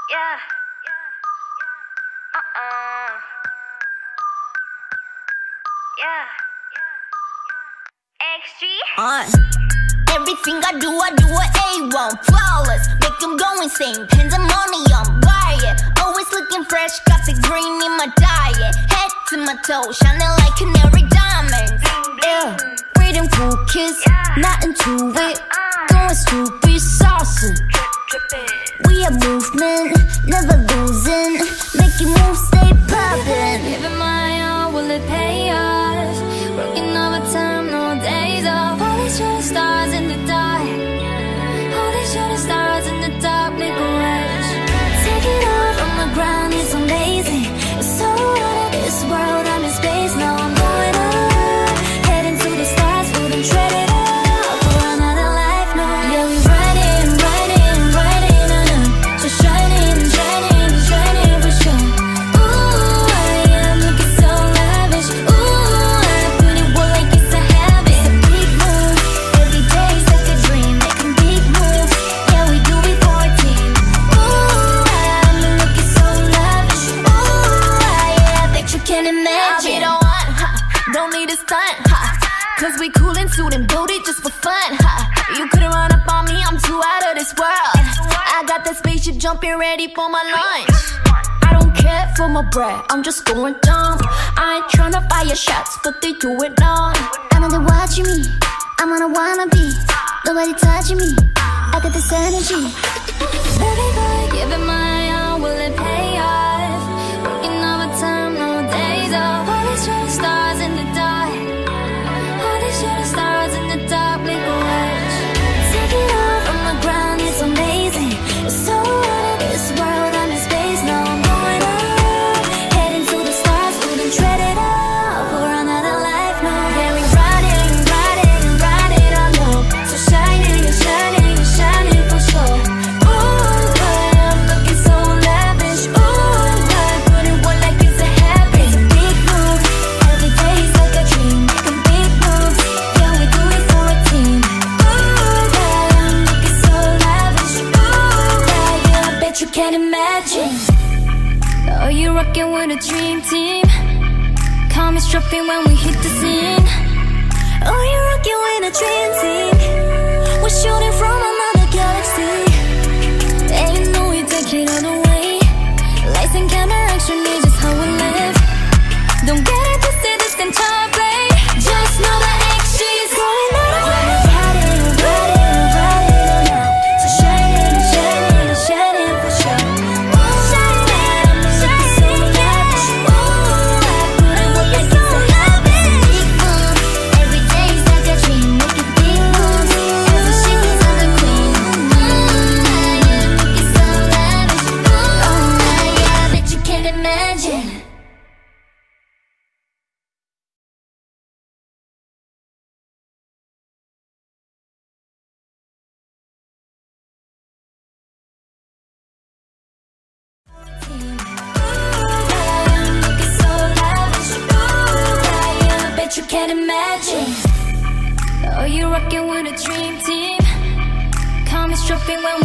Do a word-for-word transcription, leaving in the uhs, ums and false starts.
Yeah. Uh-uh. Yeah. X G. Uh, everything I do, I do it A one. Flawless, make them go insane. Pandemonium, riot. Always looking fresh, got the green in my diet. Head to my toe, shining like canary diamonds. Yeah, freedom cool kiss, not into it. Going stupid, saucing. We are movement, never losing. Making moves, stay poppin'. Giving my all, will it pay off? Working overtime, no days off. All these shooting stars in the dark. All these shooting stars in the dark, make a wish. Take it off from the ground, it's amazing. It's so out of this world, I'm in space, now I'm going up. Heading to the stars, wouldn't tread it up for another life, no. Yeah, we riding, riding, riding on up. So shining, shining, shining for sure. Ooh, I am looking so lavish. Ooh, I put it well like it's a habit. It's a big move, every day's like a dream. Making big moves, yeah, we do it for a team. Ooh, I'm looking so lavish. Ooh, yeah, I bet you can imagine. I be the one, ha, don't need a stunt, ha. Cause we cool and suit and booty just for fun, ha. You couldn't run up on me, I'm too out of this world. I got that spaceship jumping ready for my lunch. I don't care for my bread, I'm just going dumb. I ain't tryna fire shots, but they do it now. I know they're watching me, I'm on a wannabe. Nobody touching me, I got this energy. Baby boy, giving my all, will it pay off? Working overtime, no days off. All these shooting stars in the dark. All these shooting stars in the dark, make a wish. Take it off from the ground, it's amazing. It's so out of this world, I'm in space, now I'm going up. Heading to the stars, wouldn't tread it up for another life, no. Yeah, we riding, riding, riding on up. So shining, shining, shining for sure. Ooh, I'm looking so lavish. Ooh, I put it well like it's a habit. It's a big move, every day's like a dream. Making big moves, yeah, we do it for a team. Ooh, I'm looking so lavish. Ooh, yeah, I bet you can't imagine. Oh, you're rocking with a dream team. Call me strapping when we hit the scene. Oh, you're rocking with a dream team. We're shooting from another galaxy. And you know we take it all the way. Lights and camera action is just how we live. Don't get it twisted, this can play. Just know that X G's going on. Riding, riding, riding on up. So shining, shining, shining for sure. Shining, shining, so lavish. Ooh, I put it well like it's a habit. Big move, every day's like a dream. Making big moves, as a chick is on the queen. Ooh, I am looking so lavish. Ooh, yeah, I bet you can't imagine. You can't imagine. Oh, you're rocking with a dream team. Call me strapping when